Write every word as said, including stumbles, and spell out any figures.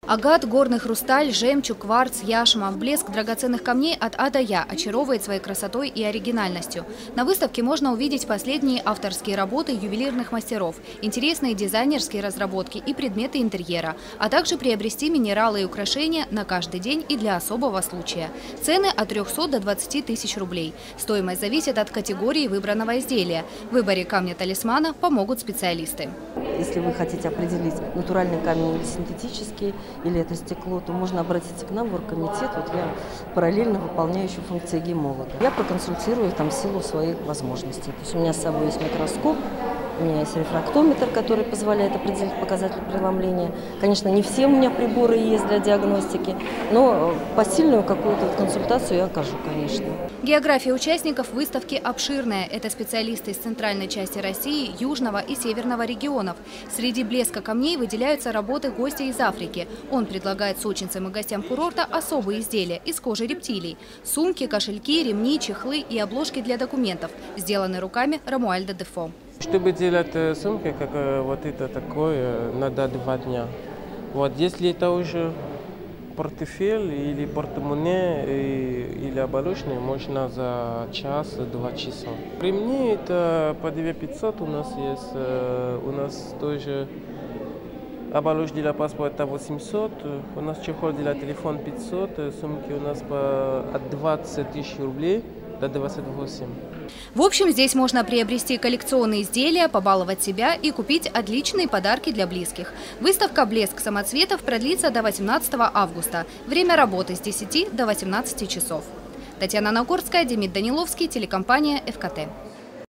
Агат, горный хрусталь, жемчуг, кварц, яшма. Блеск драгоценных камней от А до Я очаровывает своей красотой и оригинальностью. На выставке можно увидеть последние авторские работы ювелирных мастеров, интересные дизайнерские разработки и предметы интерьера, а также приобрести минералы и украшения на каждый день и для особого случая. Цены от трёхсот до двадцати тысяч рублей. Стоимость зависит от категории выбранного изделия. В выборе камня-талисмана помогут специалисты. Если вы хотите определить, натуральный камень или синтетический, или это стекло, то можно обратиться к нам в оргкомитет. Вот я параллельно выполняю еще функции гемолога. Я проконсультирую там в силу своих возможностей. То есть у меня с собой есть микроскоп, у меня есть рефрактометр, который позволяет определить показатель преломления. Конечно, не все у меня приборы есть для диагностики, но посильную какую-то консультацию я окажу, конечно. География участников выставки обширная. Это специалисты из центральной части России, южного и северного регионов. Среди блеска камней выделяются работы гостя из Африки. Он предлагает сочинцам и гостям курорта особые изделия из кожи рептилий. Сумки, кошельки, ремни, чехлы и обложки для документов, сделаны руками Рамуальда Дефо. Чтобы делать сумки, как вот это такое, надо два дня. Вот, если это уже портфель или портмоне или оболочный, можно за час-два часа. Ремни это по две тысячи пятьсот у нас есть, у нас тоже оболочка для паспорта восемьсот, у нас чехол для телефона пятьсот, сумки у нас по от двадцати тысяч рублей до двадцати восьми. В общем, здесь можно приобрести коллекционные изделия, побаловать себя и купить отличные подарки для близких. Выставка «Блеск самоцветов» продлится до восемнадцатого августа. Время работы с десяти до восемнадцати часов. Татьяна Нагорская, Демид Даниловский, телекомпания Эф Ка Тэ.